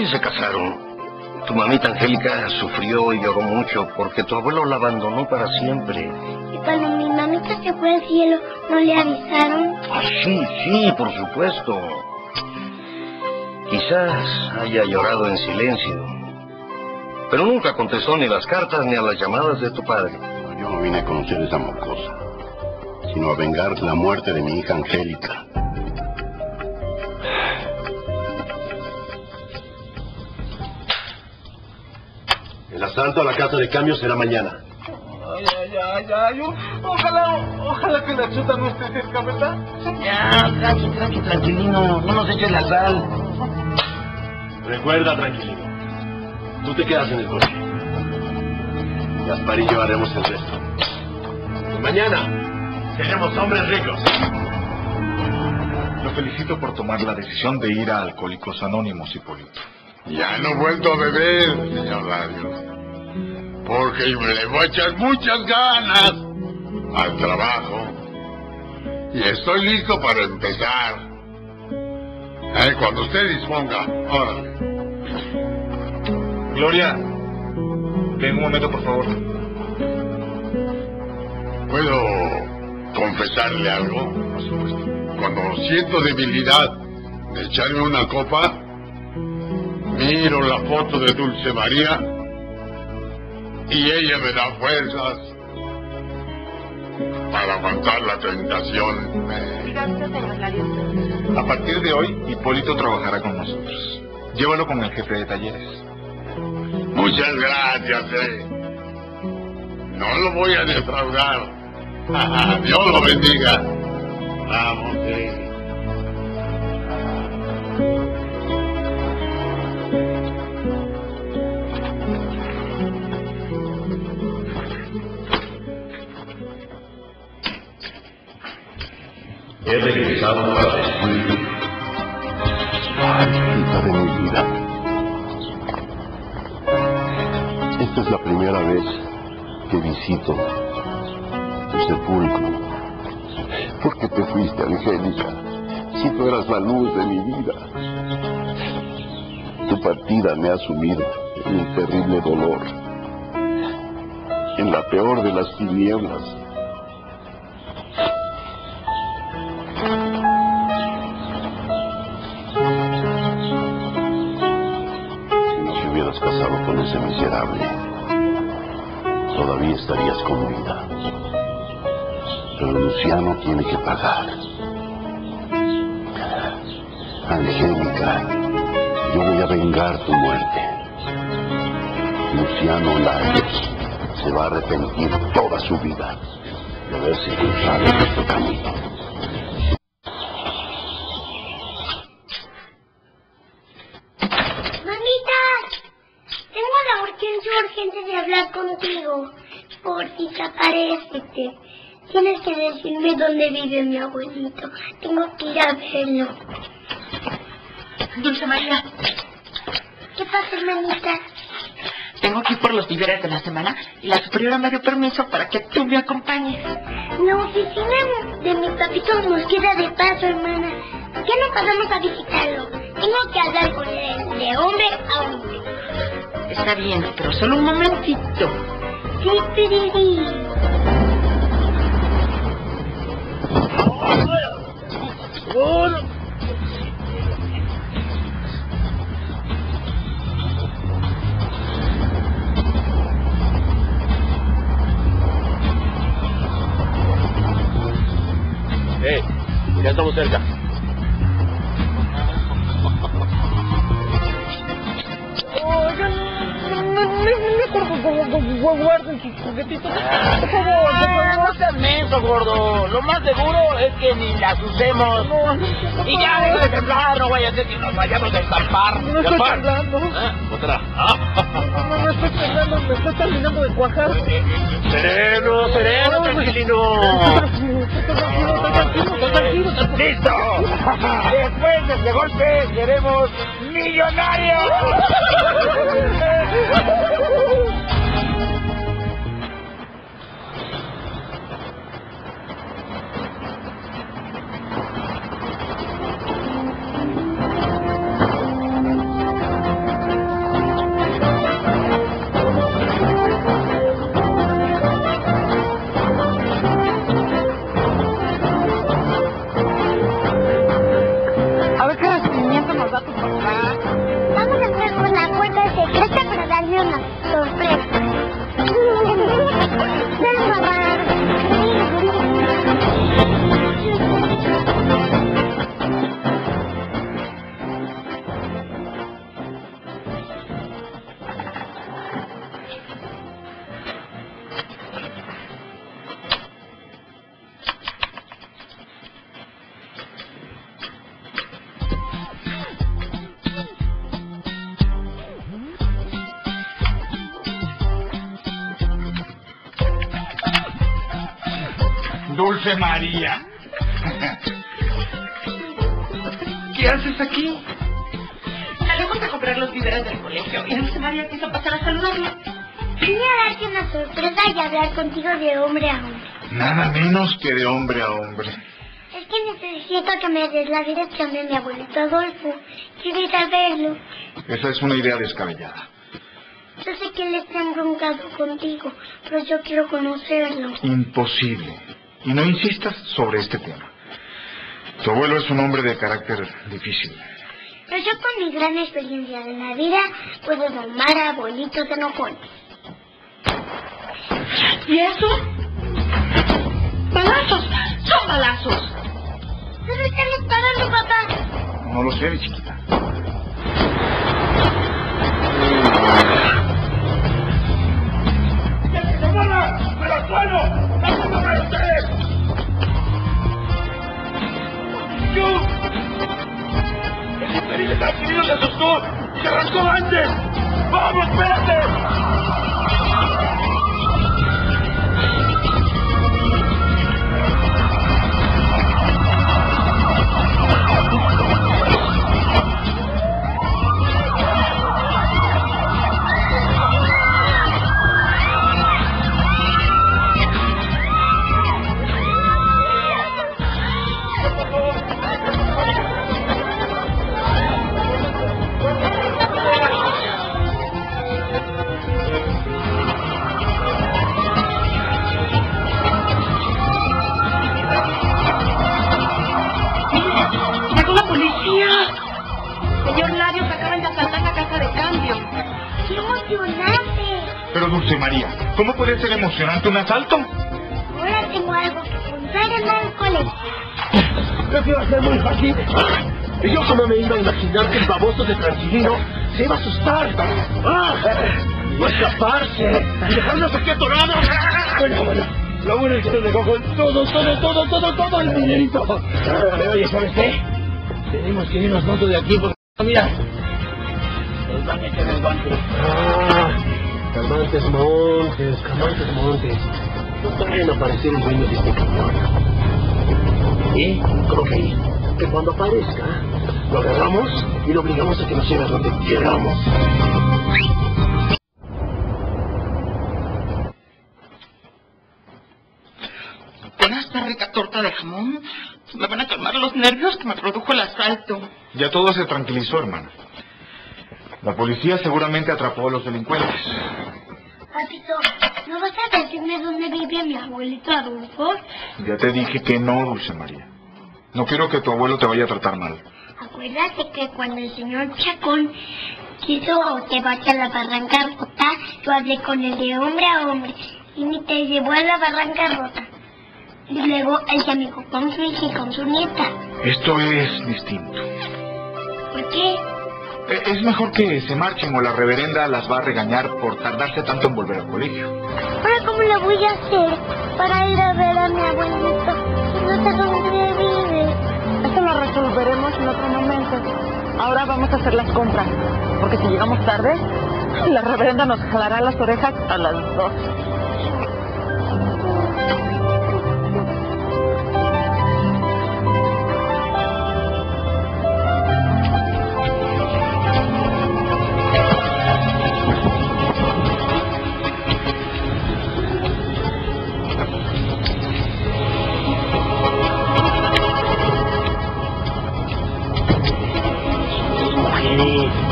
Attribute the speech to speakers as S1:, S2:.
S1: Sí, se casaron. Tu mamita Angélica sufrió y lloró mucho porque tu abuelo la abandonó para siempre.
S2: Y cuando mi mamita se fue al cielo, ¿no le avisaron?
S1: Ah, sí, por supuesto. Quizás haya llorado en silencio, pero nunca contestó ni las cartas ni a las llamadas de tu padre.
S3: Yo no vine a conocer esa mocosa, sino a vengar la muerte de mi hija Angélica. El asalto a la casa de cambio será mañana.
S4: Ay. Ojalá que la chuta no esté cerca, ¿verdad?
S5: Ya, tranquilino. No nos eches la sal.
S3: Recuerda, tranquilino. Tú te quedas en el coche. Gaspar y yo haremos el resto. Y mañana seremos hombres ricos.
S4: Lo felicito por tomar la decisión de ir a Alcohólicos Anónimos, Hipólito.
S6: Ya no he vuelto a beber, señor Radio, porque le voy a echar muchas ganas al trabajo y estoy listo para empezar. Cuando usted disponga, órale.
S4: Gloria, ven un momento, por favor.
S6: ¿Puedo confesarle algo?
S4: Por supuesto.
S6: Cuando siento debilidad de echarme una copa, miro la foto de Dulce María y ella me da fuerzas para aguantar la tentación.
S4: A partir de hoy, Hipólito trabajará con nosotros. Llévalo con el jefe de talleres.
S6: Muchas gracias, No lo voy a defraudar. Dios lo bendiga. Vamos,
S3: He regresado para destruirte. Hija de mi vida. Esta es la primera vez que visito tu sepulcro. ¿Por qué te fuiste, Angélica? Si tú eras la luz de mi vida. Tu partida me ha sumido en un terrible dolor, en la peor de las tinieblas. Si no te hubieras casado con ese miserable, todavía estarías con vida. Pero Luciano tiene que pagar. Angélica, yo voy a vengar tu muerte. Luciano Larios se va a arrepentir toda su vida de haberse cruzado en este camino.
S2: Mamita, tengo la urgente de hablar contigo. Por si te aparece. Tienes que decirme dónde vive mi abuelito. Tengo que ir a verlo.
S7: Dulce María,
S2: ¿Qué pasa, hermanita?
S7: tengo que ir por los víveres de la semana y la superiora me dio permiso para que tú me acompañes.
S2: La oficina de mi papito nos queda de paso, hermana. ¿Por qué no pasamos a visitarlo? Tengo que hablar con él de hombre a hombre.
S7: Está bien, pero solo un momentito.
S2: Sí, piriri.
S3: Ya estamos cerca.
S5: Guarden sus juguetitos. Por favor, no seas menso, gordo. Lo más seguro es que ni las usemos. Y ya, deja de temblar, no vaya a ser que nos vayamos a estampar.
S8: No estoy temblando.
S5: Otra.
S8: No estoy temblando, me estoy terminando de cuajar.
S5: Sereno, tranquilino.
S8: Tranquilo.
S5: ¡Listo! Después de este golpe, seremos millonarios.
S9: Dulce María. ¿Qué haces aquí?
S7: Salimos a comprar los víveres del colegio y Dulce María quiso pasar a saludarlo.
S2: Vine a darte una sorpresa y hablar contigo de hombre a hombre.
S9: Nada menos que de hombre a hombre.
S2: Es que necesito que me des la dirección de mi abuelito Adolfo. Quiero ir a verlo.
S9: Esa es una idea descabellada.
S2: Yo sé que él está embroncado contigo, pero yo quiero conocerlo.
S9: Imposible. Y no insistas sobre este tema. Tu abuelo es un hombre de carácter difícil.
S2: Pero yo con mi gran experiencia de la vida puedo domar a abuelitos enojones.
S7: ¿Y eso? ¡Balazos! ¡Son balazos!
S2: ¿Dónde están disparando, papá?
S9: No lo sé, mi chiquita.
S5: ¡Pero al suelo! ¡Ayúdame ustedes! ¡Yo! ¡El infeliz está tenido se asustó! ¡Se arrancó antes! ¡Vamos, espérate!
S9: Pero Dulce María, ¿cómo puede ser emocionante un asalto?
S2: Ahora tengo algo que contar en el colegio.
S8: Creo que va a ser muy fácil. Y yo como me iba a imaginar que el baboso de Transilino se iba a asustar. Va a escaparse y dejarnos aquí atorados. Bueno, lo bueno es que nos dejó con todo el dinerito. Oye, ¿sabes qué? Tenemos que irnos pronto de aquí porque, mira, nos van a echar el guante. Calmantes Montes. No vayan a aparecer el dueño de este camión. Y, ¿cómo que cuando aparezca, lo agarramos y lo obligamos a que nos lleve a donde queramos.
S7: Con esta rica torta de jamón, me van a calmar los nervios que me produjo el asalto.
S9: Ya todo se tranquilizó, hermana. La policía seguramente atrapó a los delincuentes.
S2: Papito, ¿no vas a decirme dónde vive mi abuelito Adolfo?
S9: Ya te dije que no, Dulce María. No quiero que tu abuelo te vaya a tratar mal.
S2: Acuérdate que cuando el señor Chacón quiso llevarte a la Barranca Rota, yo hablé con él de hombre a hombre y ni te llevó a la Barranca Rota. Y luego él se amigó con su hija y con su nieta.
S9: Esto es distinto.
S2: ¿Por qué?
S9: Es mejor que se marchen o la reverenda las va a regañar por tardarse tanto en volver al colegio.
S2: ¿Ahora cómo lo voy a hacer para ir a ver a mi abuelito? No sé dónde vive.
S10: Esto lo resolveremos en otro momento. Ahora vamos a hacer las compras, porque si llegamos tarde, la reverenda nos jalará las orejas a las 2.